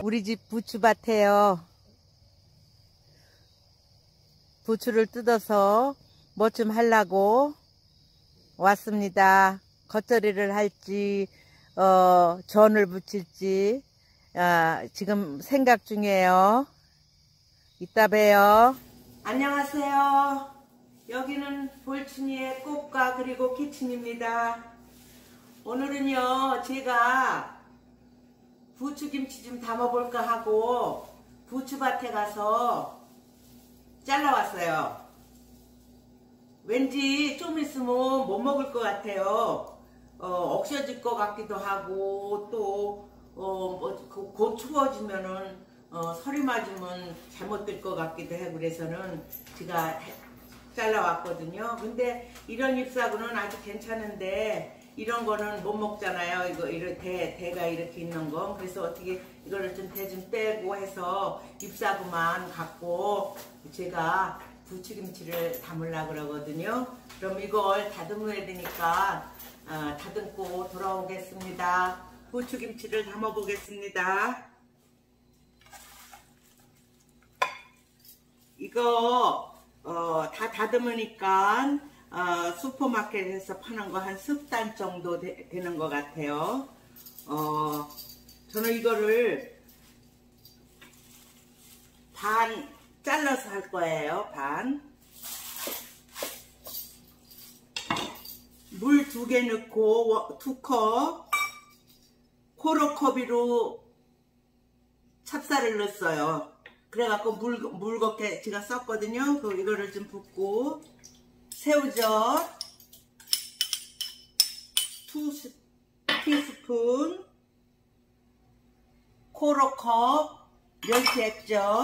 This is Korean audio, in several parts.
우리 집 부추밭에요. 부추를 뜯어서 뭐 좀 하려고 왔습니다. 겉절이를 할지 전을 부칠지 지금 생각 중이에요. 이따 봬요. 안녕하세요. 여기는 볼춘이의 꽃과 그리고 키친입니다. 오늘은요 제가 부추김치 좀 담아볼까 하고 부추밭에 가서 잘라왔어요. 왠지 좀 있으면 못 먹을 것 같아요. 억셔질 것 같기도 하고 또 곧 추워지면은 설이 맞으면 잘못될 것 같기도 해. 그래서는 제가 잘라왔거든요. 근데 이런 잎사구는 아주 괜찮은데 이런 거는 못 먹잖아요. 대가 이렇게 있는 거. 그래서 어떻게 이거를 좀 대 좀 빼고 해서 잎사구만 갖고 제가 부추김치를 담으려고 그러거든요. 그럼 이걸 다듬어야 되니까 다듬고 돌아오겠습니다. 부추김치를 담아 보겠습니다. 이거 다 다듬으니까 슈퍼마켓에서 파는 거 한 10단 정도 되는 것 같아요. 저는 이거를 반 잘라서 할 거예요. 반. 물 2개 넣고 2컵 코로커비로 찹쌀을 넣었어요. 그래갖고 물겁게 제가 썼거든요. 이거를 좀 붓고 새우젓 2티스푼 코로컵 멸치액젓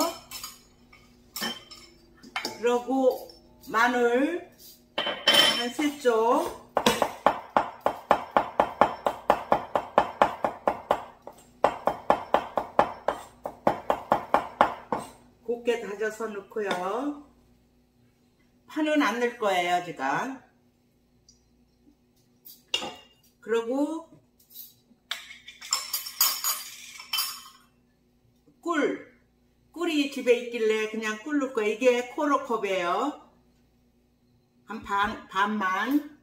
그리고 마늘 한 3쪽 곱게 다져서 넣고요. 파는 안 넣을 거예요 제가. 그리고 꿀이 집에 있길래 그냥 꿀 넣을 거예요. 이게 코로컵이에요. 한 반만.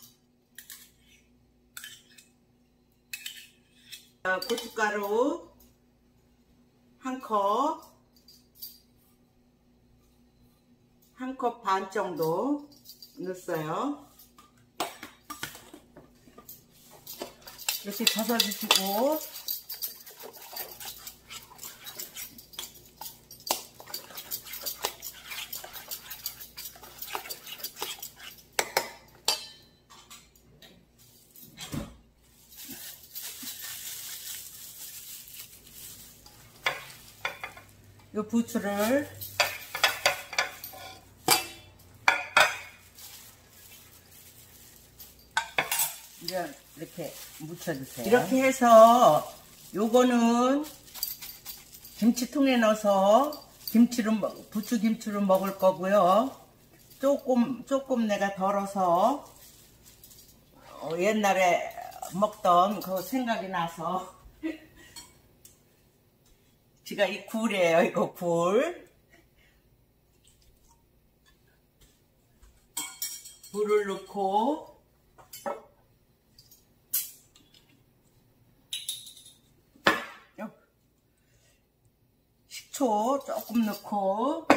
고춧가루 1컵, 1컵 반 정도 넣었어요. 이렇게 젖어주시고 이 부추를 이렇게 묻혀주세요. 이렇게 해서 요거는 김치통에 넣어서 부추김치로 먹을 거고요. 조금 내가 덜어서 옛날에 먹던 그 생각이 나서 제가 이 굴이에요. 이거 굴을 넣고 식초 조금 넣고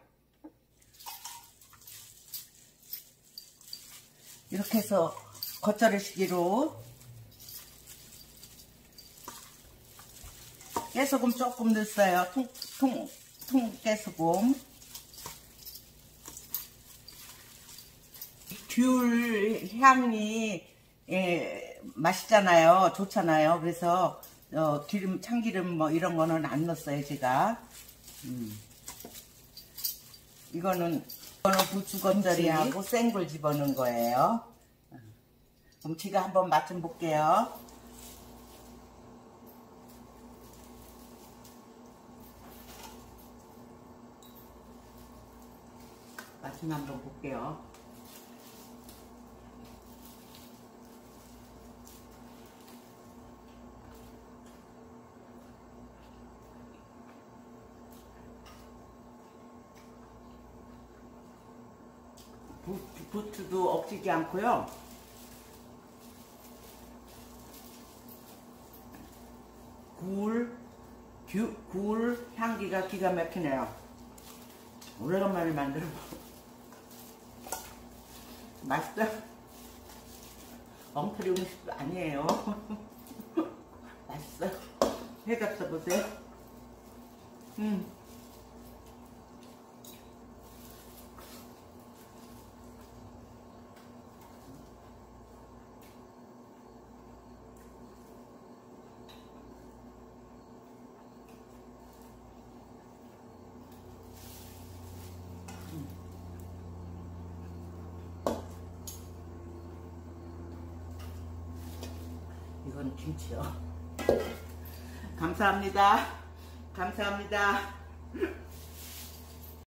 이렇게 해서 겉절이시기로 깨소금 조금 넣었어요. 통 깨소금. 귤 향이 맛있잖아요. 좋잖아요. 그래서 참기름 뭐 이런 거는 안 넣었어요 제가. 이거는 부추 겉절이하고 생굴 집어넣은 거예요. 그럼 제가 한번 맛 좀 볼게요. 맛 좀 한번 볼게요. 부추도 억지지 않고요. 굴 향기가 기가 막히네요. 오래간만에 만들어 맛있어. 엉터리 음식도 아니에요. 맛있어. 해잡숴 보세요. 이건 김치요. 감사합니다. 감사합니다.